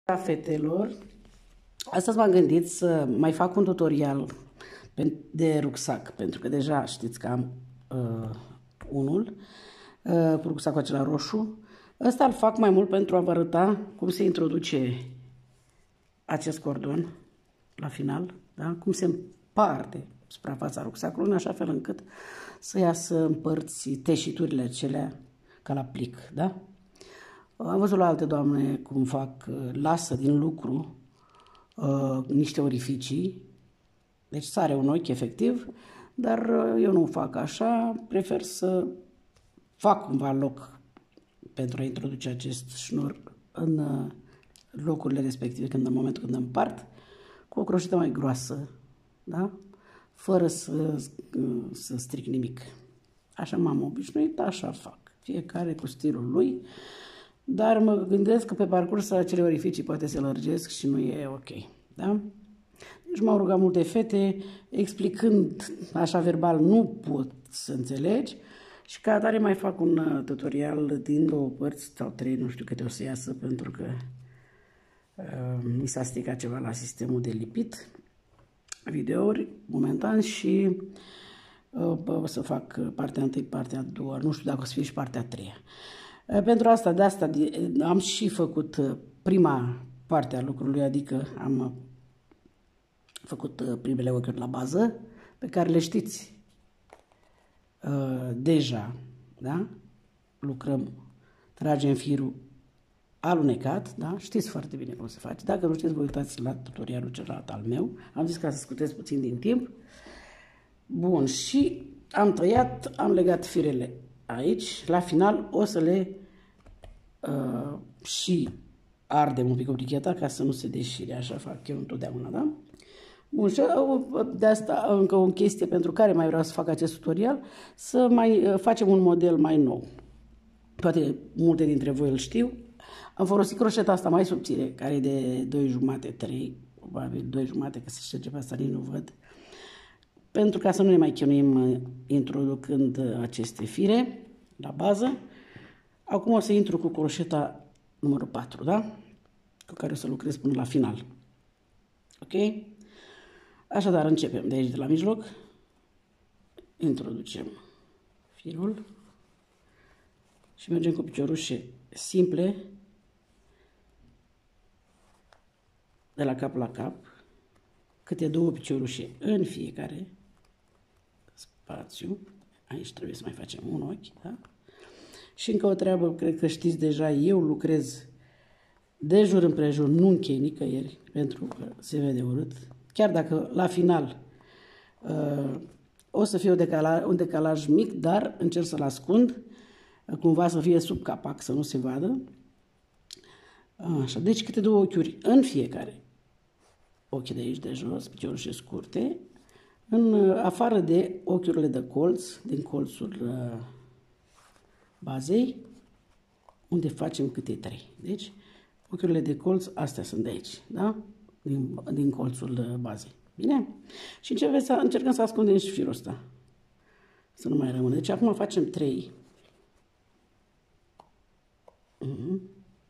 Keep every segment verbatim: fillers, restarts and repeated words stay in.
Fetelor, astăzi m-am gândit să mai fac un tutorial de rucsac, pentru că deja știți că am uh, unul uh, cu rucsacul acela roșu. Ăsta îl fac mai mult pentru a vă arăta cum se introduce acest cordon la final, da? Cum se împarte suprafața rucsacului, în așa fel încât să iasă în părți teșiturile acelea ca la plic, da? Am văzut la alte doamne cum fac, lasă din lucru uh, niște orificii, deci sare un ochi efectiv, dar uh, eu nu fac așa, prefer să fac cumva loc pentru a introduce acest șnur în uh, locurile respective, când în momentul când împart, cu o croșetă mai groasă, da? Fără să, uh, să stric nimic. Așa m-am obișnuit, așa fac, fiecare cu stilul lui. Dar mă gândesc că pe parcurs acele orificii poate se lărgesc și nu e ok, da? Deci m-au rugat multe fete, explicând așa verbal nu pot să înțelegi și ca atare mai fac un tutorial din două părți sau trei, nu știu câte o să iasă, pentru că uh, mi s-a stricat ceva la sistemul de lipit videouri momentan și uh, o să fac partea întâi, partea a doua, nu știu dacă o să fie și partea a treia. Pentru asta, de asta am și făcut prima parte a lucrului, adică am făcut primele ochiuri la bază, pe care le știți uh, deja, da? Lucrăm, tragem firul alunecat, da? Știți foarte bine cum se face. Dacă nu știți, vă uitați la tutorialul celălalt al meu. Am zis ca să scutesc puțin din timp. Bun, și am tăiat, am legat firele aici, la final o să le uh, și ardem un pic obricheta ca să nu se deșire, așa fac eu întotdeauna, da? Bun, și de asta încă o chestie pentru care mai vreau să fac acest tutorial, să mai uh, facem un model mai nou. Poate multe dintre voi îl știu. Am folosit croșeta asta mai subțire, care e de doi jumate, trei, probabil doi jumate, că se șterge pe asta, nici nu văd. Pentru ca să nu ne mai chinuim introducând aceste fire la bază. Acum o să intru cu croșeta numărul patru, da? Cu care o să lucrez până la final. Ok? Așadar, începem de aici, de la mijloc. Introducem firul și mergem cu piciorușe simple de la cap la cap, câte două piciorușe în fiecare spațiu. Aici trebuie să mai facem un ochi, da? Și încă o treabă, cred că știți deja, eu lucrez de jur împrejur, nu închei nicăieri, pentru că se vede urât. Chiar dacă la final uh, o să fie un decalaj, un decalaj mic, dar încerc să-l ascund, uh, cumva să fie sub capac, să nu se vadă. Așa, deci câte două ochiuri în fiecare. Ochii de aici de jos, piciorușe scurte, în afară de ochiurile de colț, din colțul uh, bazei, unde facem câte trei. Deci, ochiurile de colț, astea sunt de aici, da? Din, din colțul uh, bazei. Bine? Și încercăm să, încercăm să ascundem și firul ăsta. Să nu mai rămână. Deci, acum facem trei. Uh-huh.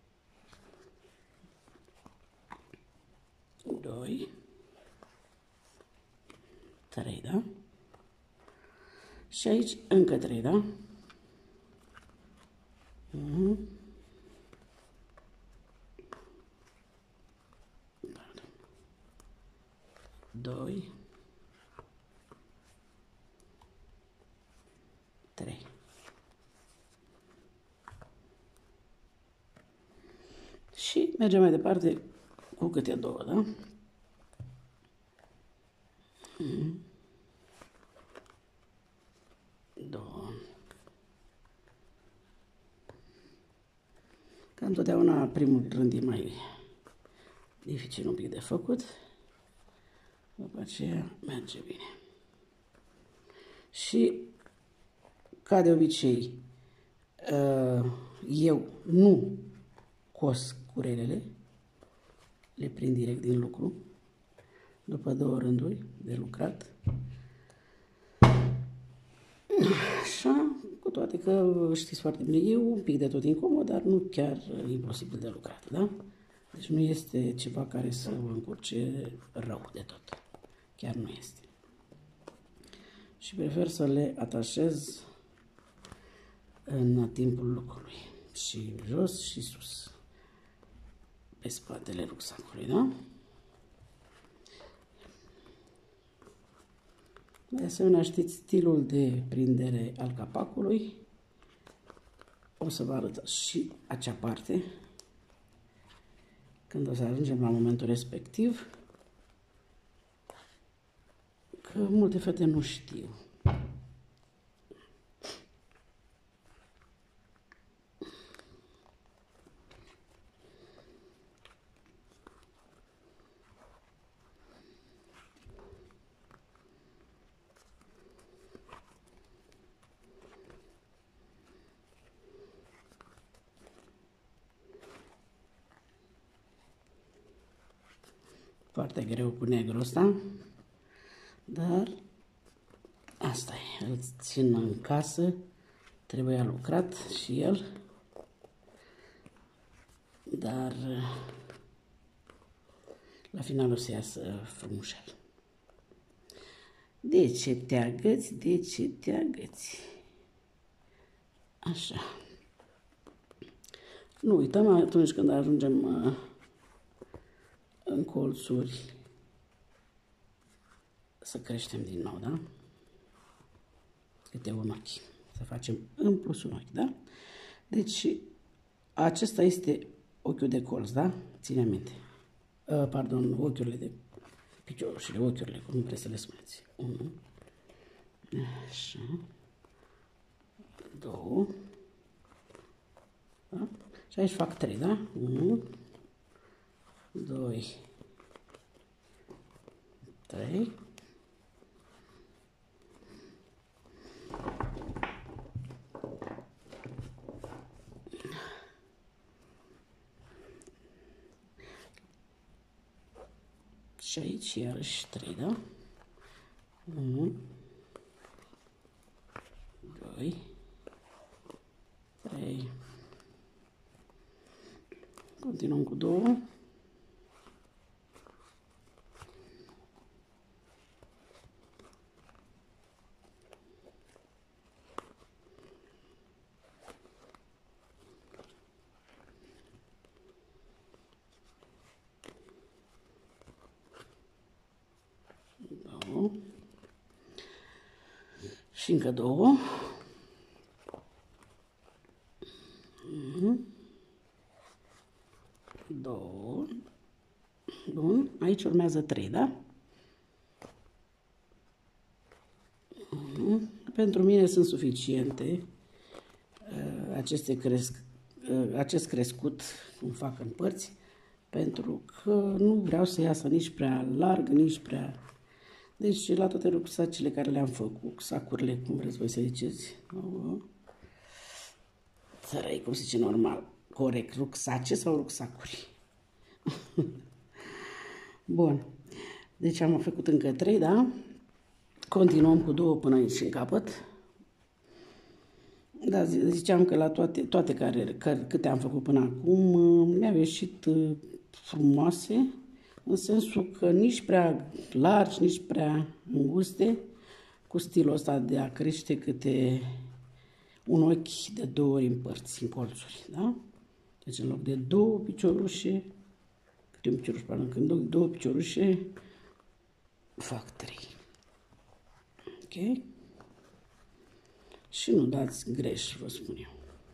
doi, trei, da? Și aici încă trei, da? unu, doi, trei. Și mergem mai departe cu câte două, da? unu, doi. Ca întotdeauna primul rând e mai dificil un pic de făcut. După aceea merge bine. Și ca de obicei eu nu cos curelele, le prind direct din lucru, după două rânduri de lucrat. Așa, cu toate că știți foarte bine, e un pic de tot incomod, dar nu chiar imposibil de lucrat, da? Deci nu este ceva care să vă încurce rău de tot. Chiar nu este. Și prefer să le atașez în timpul lucrului. Și jos și sus. Pe spatele rucsacului, da? De asemenea, știți stilul de prindere al capacului. O să vă arăt și acea parte. Când o să ajungem la momentul respectiv. Că multe fete nu știu. Foarte greu cu negru ăsta, dar asta e, îl țin în casă, trebuia lucrat și el, dar la final o să iasă frumușel. De ce te agăți, de ce te agăți? Așa. Nu uităm atunci când ajungem în colțuri să creștem din nou, da? Câte un ochi. Să facem în plus un ochi, da? Deci, acesta este ochiul de colț, da? Ține minte. Uh, pardon, ochiurile de piciorușile, ochiurile, cum vreți să le spuneți. Unu. Așa. Două. Da? Și aici fac trei, da? Unu. Doi. Trei. Și aici iarăși trei, da? unu, doi, trei. Continuăm cu două. Și încă două. Două. Bun. Aici urmează trei, da? Pentru mine sunt suficiente aceste cresc, acest crescut, cum fac în părți, pentru că nu vreau să iasă nici prea larg, nici prea... Deci, la toate rucsacele care le-am făcut, sacurile, cum vreți voi să ziceți, trei, cum se zice normal, corect, rucsace sau rucsacuri? Bun, deci am făcut încă trei, da? Continuăm cu două până aici în capăt. Da, ziceam că la toate, toate care, care, câte am făcut până acum, mi-au ieșit frumoase, în sensul că nici prea largi, nici prea înguste, cu stilul ăsta de a crește câte un ochi de două ori în părți, în colțuri, da? Deci în loc de două piciorușe, câte un picioruș, pardon, când loc două piciorușe, fac trei. Ok? Și nu dați greș, vă spun eu.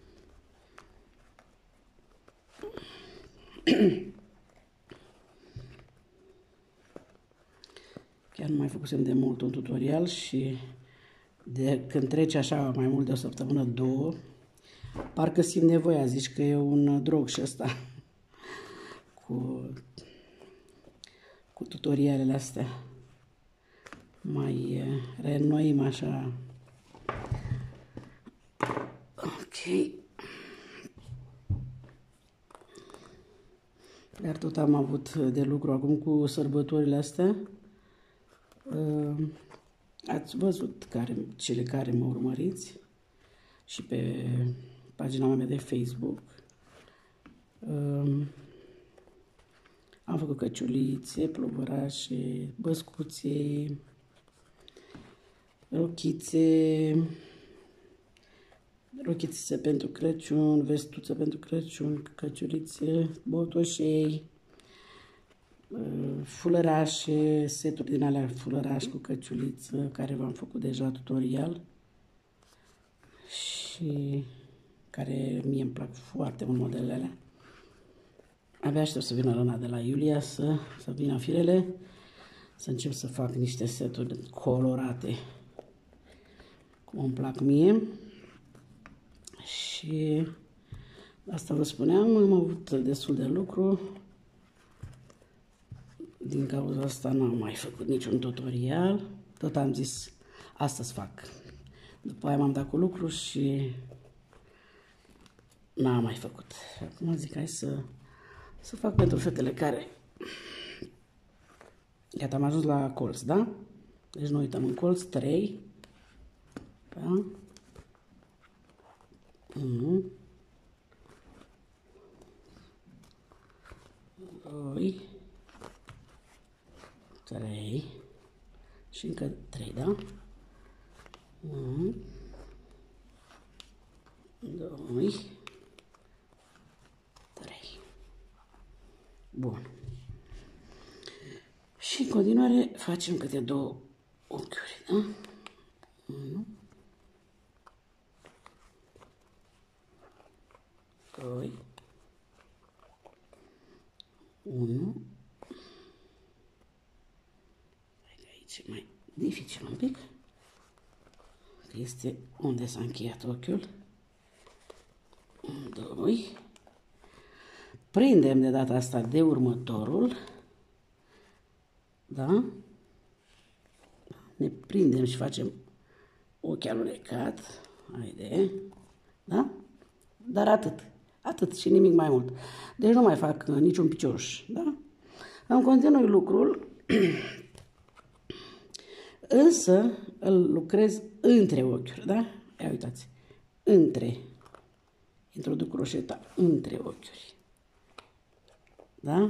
Chiar nu mai făcusem de mult un tutorial și de când trece așa mai mult de o săptămână, două, parcă simt nevoia, zici că e un drog și ăsta cu, cu tutorialele astea. Mai reînnoim așa. Ok. Dar tot am avut de lucru acum cu sărbătorile astea. Ați văzut care, cele care mă urmăriți și pe pagina mea de Facebook. Am făcut căciulițe, pluvărașe, băscuțe, rochițe, rochițe pentru Crăciun, vestuță pentru Crăciun, căciulițe, botoșei, fulărașe, seturi din alea fulăraș cu căciuliță, care v-am făcut deja tutorial și care mie îmi plac foarte mult modelele alea. Abia aștept să vină luna de la Iulia, să, să vină firele, să încep să fac niște seturi colorate, cum îmi plac mie. Și asta vă spuneam, am avut destul de lucru. Din cauza asta n-am mai făcut niciun tutorial. Tot am zis, astăzi fac. După aia m-am dat cu lucru și n-am mai făcut. Acum zic, hai să, să fac pentru fetele care... Iată, am ajuns la colț, da? Deci noi uităm în colț, trei. Da? unu. doi. trei. Și încă trei, da? unu. doi. trei. Bun. Și în continuare facem câte două ochiuri, da? unu. doi. unu. Aici e mai dificil un pic. Că este unde s-a încheiat ochiul. doi. Prindem de data asta de următorul. Da? Ne prindem și facem ochi alunecat. Haide. Da? Dar atât. Atât și nimic mai mult. Deci nu mai fac niciun picioș. Da? Îmi continui lucrul. Însă îl lucrez între ochiuri. Da? Ia uitați. Între. Introduc croșeta între ochiuri. Da?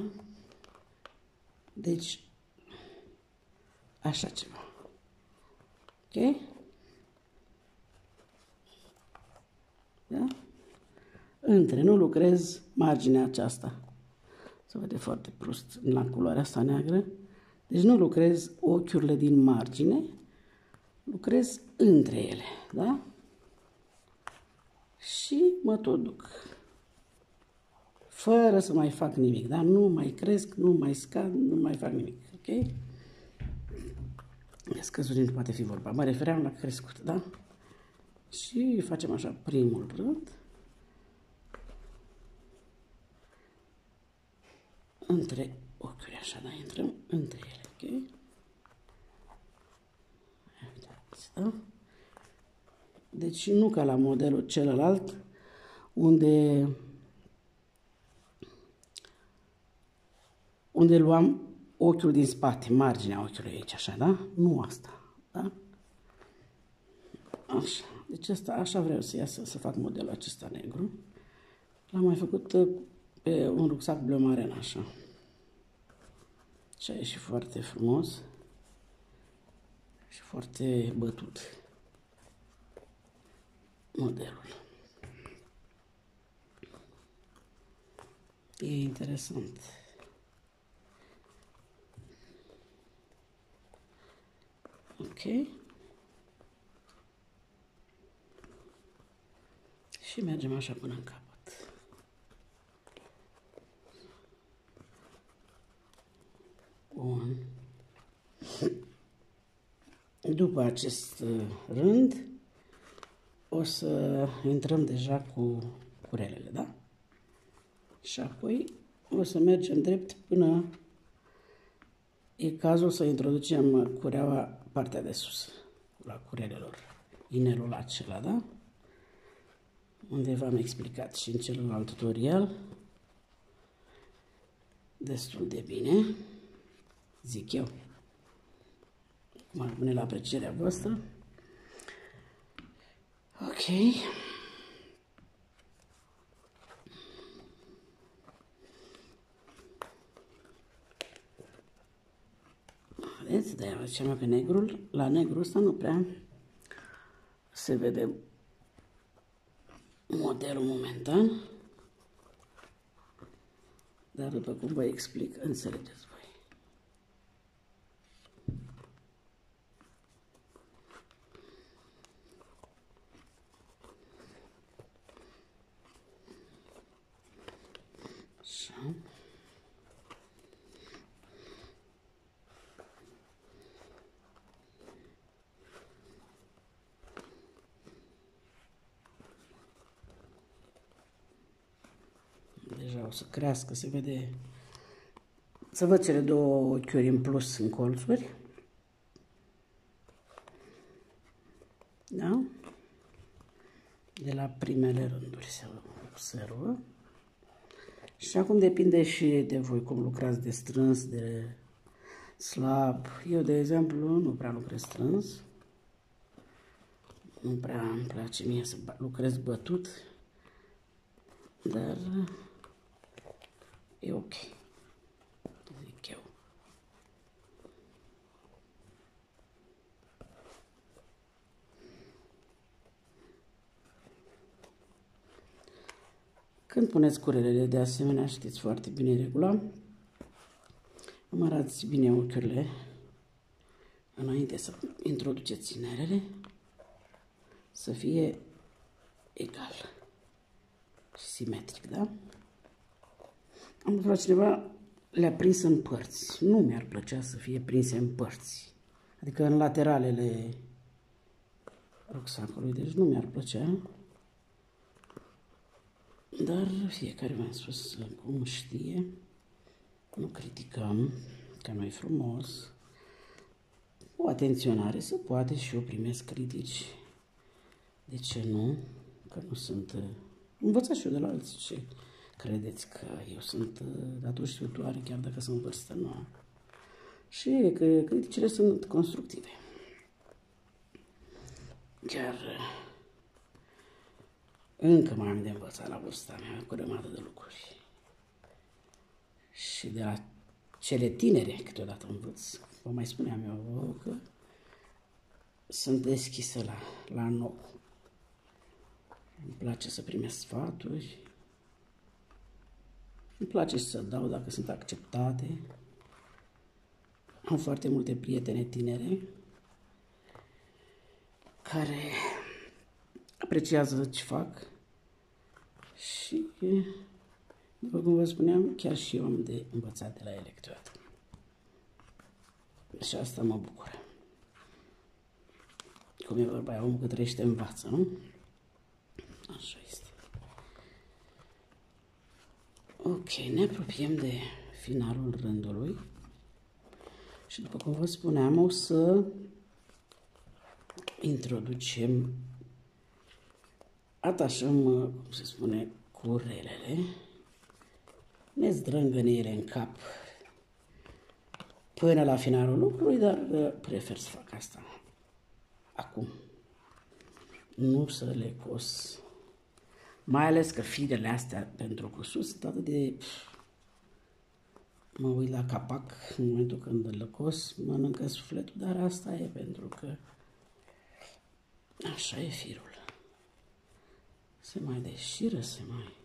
Deci așa ceva. Ok? Da? Între, nu lucrez marginea aceasta. Se vede foarte prost la culoarea asta neagră. Deci nu lucrez ochiurile din margine, lucrez între ele, da? Și mă tot duc. Fără să mai fac nimic, da? Nu mai cresc, nu mai scad, nu mai fac nimic, ok? Scăzuri nu poate fi vorba. Mă refeream la crescut, da? Și facem așa primul rând. Între ochiuri, așa, da? Intrăm între ele, ok? Da? Deci nu ca la modelul celălalt, unde unde luam ochiul din spate, marginea ochiului aici, așa, da? Nu asta, da? Așa. Deci asta, așa vreau să iasă, să fac modelul acesta negru. L-am mai făcut pe un rucsac bleu maren, așa. Și a ieșit foarte frumos și foarte bătut modelul. E interesant. Ok. Și mergem așa până în capăt. Bun. După acest rând, o să intrăm deja cu curelele, da? Și apoi o să mergem drept până e cazul să introducem cureaua partea de sus, la curelelor, inelul acela, da? Unde v-am explicat și în celălalt tutorial destul de bine, zic eu. Acum rămâne la aprecierea voastră. Ok. Vedeți? De-aia ziceam că negrul, la negru ăsta nu prea se vede modelul momentan. Dar după cum vă explic, înțelegeți voi. Așa. Deja o să crească, se vede, să văd cele două ochiuri în plus în colțuri. Da? De la primele rânduri se observă. Și acum depinde și de voi cum lucrați, de strâns, de slab. Eu, de exemplu, nu prea lucrez strâns. Nu prea îmi place mie să lucrez bătut. Dar e ok, zic eu. Când puneți curelele, de asemenea, știți foarte bine regula. Amărați bine ochiurile înainte să introduceți inerele, să fie egal și simetric, da? Am văzut la cineva le-a prins în părți. Nu mi-ar plăcea să fie prinse în părți. Adică în lateralele rucsacului. Deci nu mi-ar plăcea. Dar fiecare, v-am spus, cum știe. Nu criticăm, că nu e frumos. O atenționare se poate și eu primesc critici. De ce nu? Că nu sunt... Învățați și eu de la alții ce credeți că eu sunt atunci știutoare, chiar dacă sunt vârstă nouă. Și că criticile sunt constructive. Chiar încă mai am de învățat la vârsta mea cu rămadă de lucruri. Și de la cele tinere câteodată învăț. Vă mai spuneam eu că sunt deschisă la, la nou. Îmi place să primesc sfaturi. Îmi place să dau dacă sunt acceptate. Am foarte multe prietene tinere care apreciază ce fac și, după cum vă spuneam, chiar și eu am de învățat de la ele câteodată. Și asta mă bucură. Cum e vorba aia, omul că trăiește învață, nu? Așa este. Ok, ne apropiem de finalul rândului și după cum vă spuneam, o să introducem, atașăm, cum se spune, curelele, ne zdrângăne ele în cap până la finalul lucrului, dar prefer să fac asta acum. Nu să le cos. Mai ales că firele astea pentru cusut sunt atât de... Mă uit la capac în momentul când îl cos, mănâncă sufletul, dar asta e pentru că așa e firul. Se mai deșiră, se mai...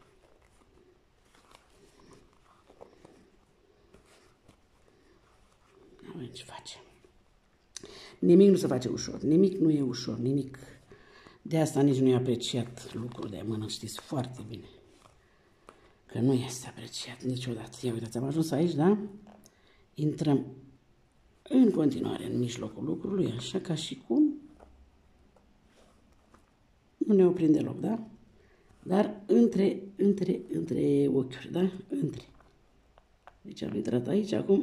Avem ce facem. Nimic nu se face ușor, nimic nu e ușor, nimic. De asta nici nu e apreciat lucrul de mână, știți foarte bine. Că nu este apreciat niciodată. Ia uitați, am ajuns aici, da? Intrăm în continuare în mijlocul lucrului, așa ca și cum nu ne oprim deloc, da? Dar între, între, între ochiuri, da? Între. Deci am intrat aici, acum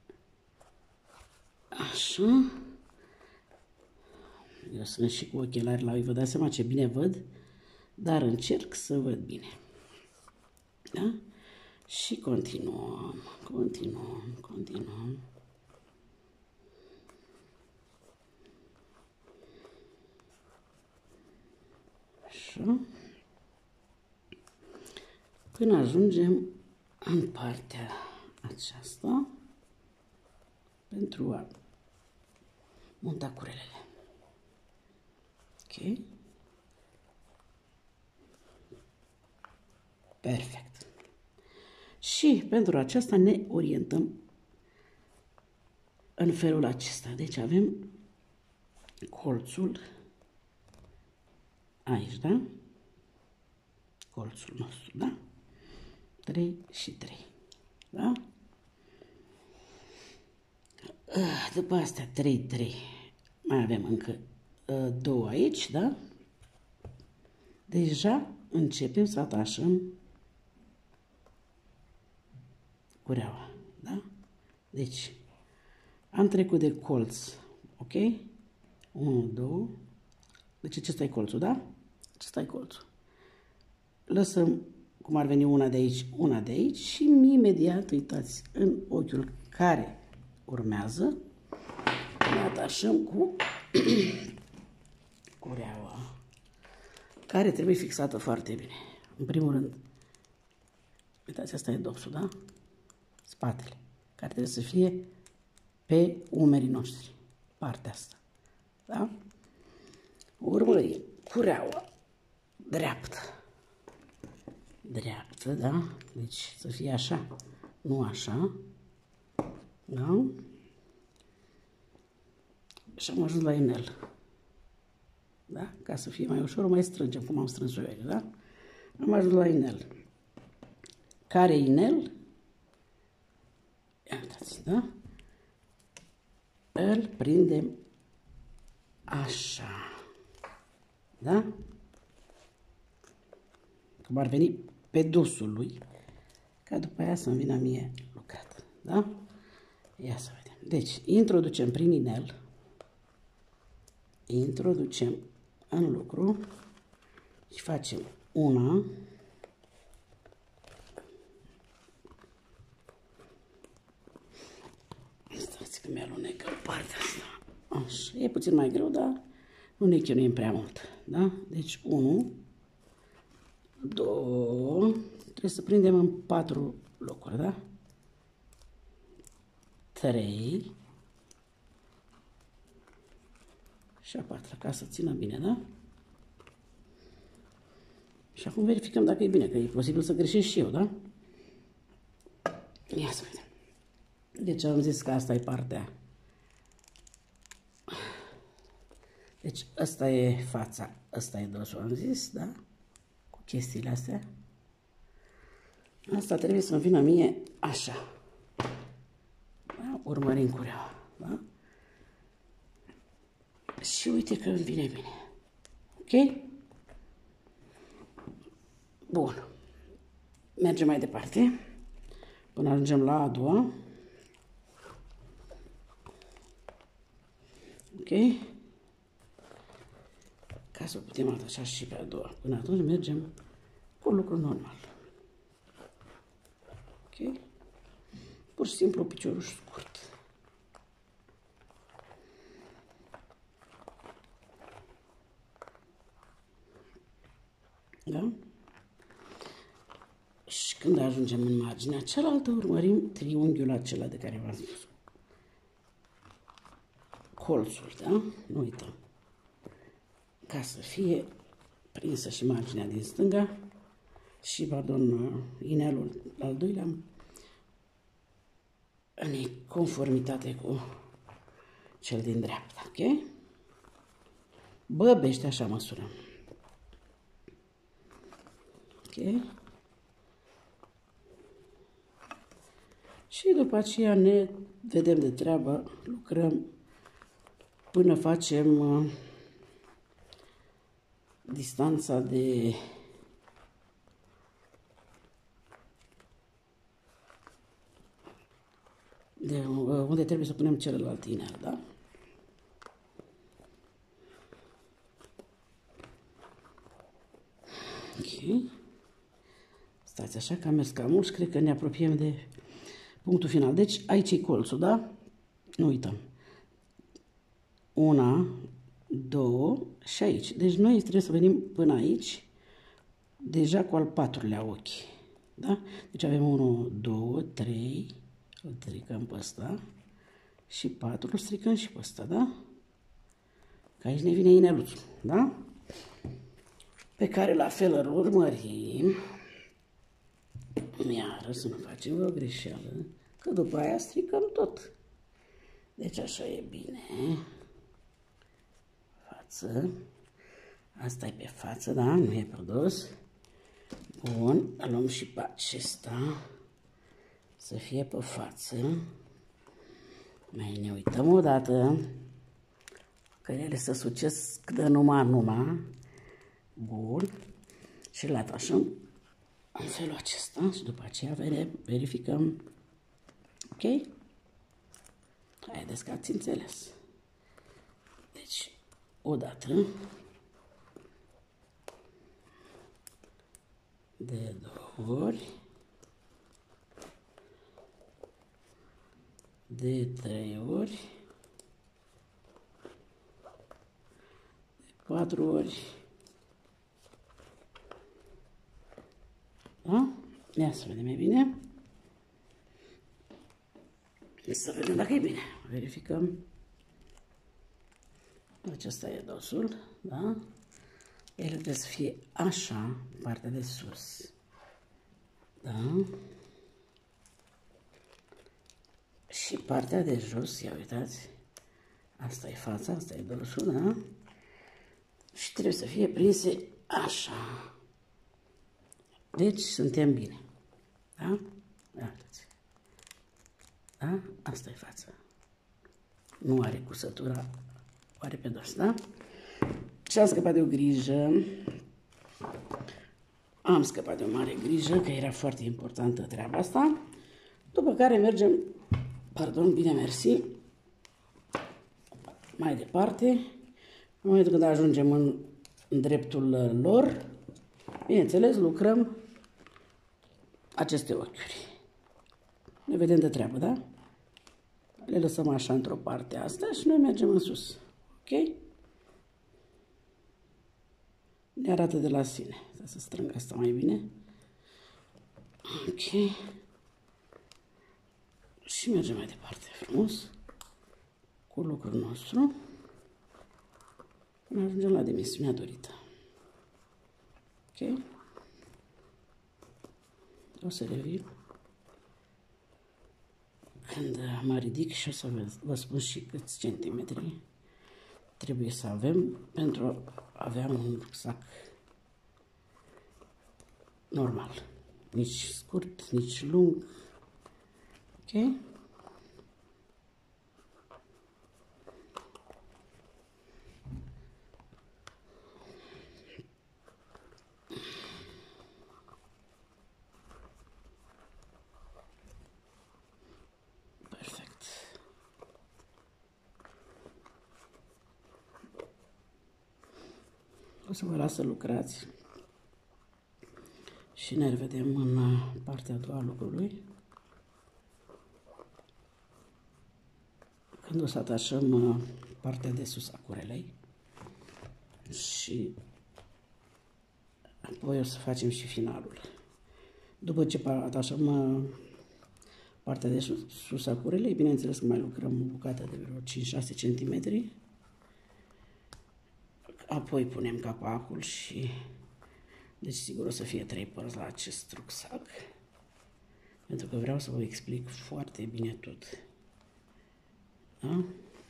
așa. Eu sunt și cu ochelari la oi, vă dați seama ce bine văd, dar încerc să văd bine. Da? Și continuăm, continuăm, continuăm. Așa. Până ajungem în partea aceasta pentru a montacurelele. Ok? Perfect. Și pentru aceasta ne orientăm în felul acesta. Deci avem colțul aici, da? Colțul nostru, da? trei și trei, da? După astea trei, trei, mai avem încă două aici, da? Deja începem să atașăm cureaua, da? Deci, am trecut de colț, ok? unu, doi, deci acesta e colțul, da? Acesta e colțul. Lăsăm, cum ar veni, una de aici, una de aici și imediat, uitați, în ochiul care urmează, ne atașăm cu cureaua, care trebuie fixată foarte bine. În primul rând, uitați, asta e dopsul, da? Spatele, care trebuie să fie pe umerii noștri, partea asta, da? Urmărim cureaua dreaptă, dreaptă, da? Deci să fie așa, nu așa, da? Și am ajuns la inel, da? Ca să fie mai ușor, mai strângem, cum am strâns-o eu, da? Am ajuns la inel. Care inel? Ia uitați, da? Îl prindem așa, da? Cum ar veni pe dusul lui, ca după aia să-mi vină mie lucrat, da? Ia să vedem. Deci, introducem prin inel, introducem în lucru și facem una, stați că mi-alunecă partea asta, așa, e puțin mai greu, dar nu ne chinuim prea mult, da? Deci, unu, doi, trebuie să prindem în patru locuri, da? trei și a patra, ca să țină bine, da? Și acum verificăm dacă e bine, că e posibil să greșesc și eu, da? Ia să vedem. Deci am zis că asta e partea. Deci asta e fața, asta e dosul, am zis, da? Cu chestiile astea. Asta trebuie să-mi vină mie așa. Da? Urmărim cureaua, da? Și uite că îmi vine bine. Ok? Bun. Mergem mai departe. Până ajungem la a doua. Ok? Ca să putem atașa și pe a doua. Până atunci mergem cu lucru normal. Ok? Pur și simplu piciorul scurt. Da? Și când ajungem în marginea cealaltă, urmărim triunghiul acela de care v-am spus. Colțul, da? Nu uităm. Ca să fie prinsă și marginea din stânga și, pardon, inelul al doilea în conformitate cu cel din dreapta, ok? Băbește, așa măsurăm. Ok? Și după aceea ne vedem de treabă, lucrăm până facem uh, distanța de de uh, unde trebuie să punem celălalt inel, da? Ok. Stați așa că am mers cam mult și cred că ne apropiem de punctul final. Deci aici e colțul, da? Nu uităm. Una, două și aici. Deci noi trebuie să venim până aici, deja cu al patrulea ochi. Da? Deci avem unu, doi, trei, îl stricăm pe ăsta și patru, îl stricăm și pe ăsta, da? Că aici ne vine ineluțul, da? Pe care la fel îl urmărim. Iară să nu facem o greșeală, că după aia stricăm tot. Deci așa e bine. Față. Asta e pe față, da? Nu e produs. Bun, luăm și pe acesta. Să fie pe față. Mai ne uităm o dată. Că ele se sucesc de numai numai. Bun. Și le atașăm în felul acesta și după aceea verificăm. Ok? Haideți că ați înțeles. Deci, o dată, de două ori, de trei ori, de patru ori. Da? Ia să vedem, e bine? Să vedem dacă e bine. Verificăm. Acesta e dosul, da? El trebuie să fie așa, partea de sus. Da? Și partea de jos, ia uitați. Asta e fața, asta e dosul, da? Și trebuie să fie prinse așa. Deci suntem bine. Da? Uitați. Da? Asta e fața. Nu are cusătura, o are pe dos, da? Și am scăpat de o grijă. Am scăpat de o mare grijă, că era foarte importantă treaba asta. După care mergem, pardon, bine mersi, mai departe. În momentul când ajungem în, în dreptul lor, bineînțeles, lucrăm aceste ochiuri. Ne vedem de treabă, da? Le lăsăm așa într-o parte asta și noi mergem în sus. Ok? Ne arată de la sine. Să strâng asta mai bine. Ok. Și mergem mai departe frumos cu lucrul nostru până ajungem la dimensiunea dorită. Ok? O să revin când mă ridic și o să vă, vă spun și câți centimetri trebuie să avem pentru a avea un rucsac normal. Nici scurt, nici lung. Ok? Perfect. O să vă las să lucrați și ne revedem în partea a doua a lucrului, când o să atașăm partea de sus a curelei și apoi o să facem și finalul. După ce atașăm partea de sus, sus a curelei, bineînțeles că mai lucrăm o bucată de vreo cinci șase centimetri. Apoi punem capacul și, deci sigur o să fie trei părți la acest rucsac, pentru că vreau să vă explic foarte bine tot. Da?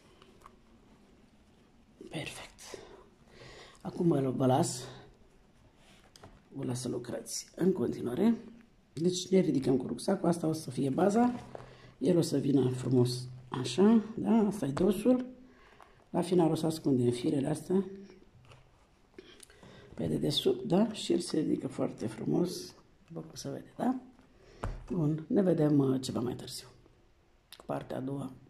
Perfect. Acum vă las, vă las să lucrați în continuare. Deci ne ridicăm cu rucsacul, asta o să fie baza, el o să vină frumos așa, da? Asta e dosul. La final o să ascundem firele astea pe dedesubt, da? Și el se ridică foarte frumos, după cum se vede, da? Bun, ne vedem ceva mai târziu, partea a doua.